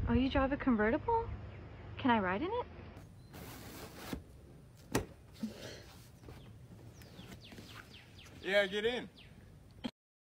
Oh, you drive a convertible? Can I ride in it? Yeah, get in.